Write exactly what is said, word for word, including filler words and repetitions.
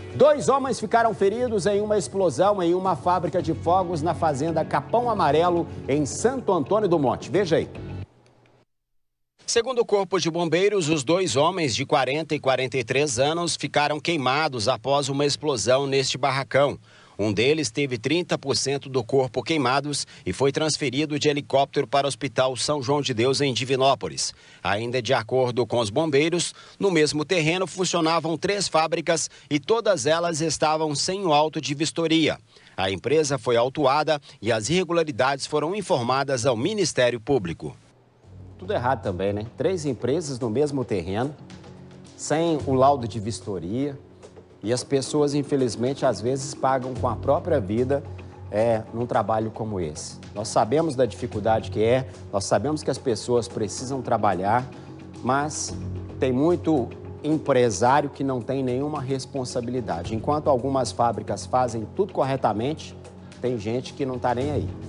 Dois homens ficaram feridos em uma explosão em uma fábrica de fogos na fazenda Capão Amarelo, em Santo Antônio do Monte. Veja aí. Segundo o Corpo de Bombeiros, os dois homens de quarenta e quarenta e três anos ficaram queimados após uma explosão neste barracão. Um deles teve trinta por cento do corpo queimados e foi transferido de helicóptero para o Hospital São João de Deus, em Divinópolis. Ainda de acordo com os bombeiros, no mesmo terreno funcionavam três fábricas e todas elas estavam sem o auto de vistoria. A empresa foi autuada e as irregularidades foram informadas ao Ministério Público. Tudo errado também, né? Três empresas no mesmo terreno, sem o laudo de vistoria. E as pessoas, infelizmente, às vezes pagam com a própria vida é, num trabalho como esse. Nós sabemos da dificuldade que é, nós sabemos que as pessoas precisam trabalhar, mas tem muito empresário que não tem nenhuma responsabilidade. Enquanto algumas fábricas fazem tudo corretamente, tem gente que não está nem aí.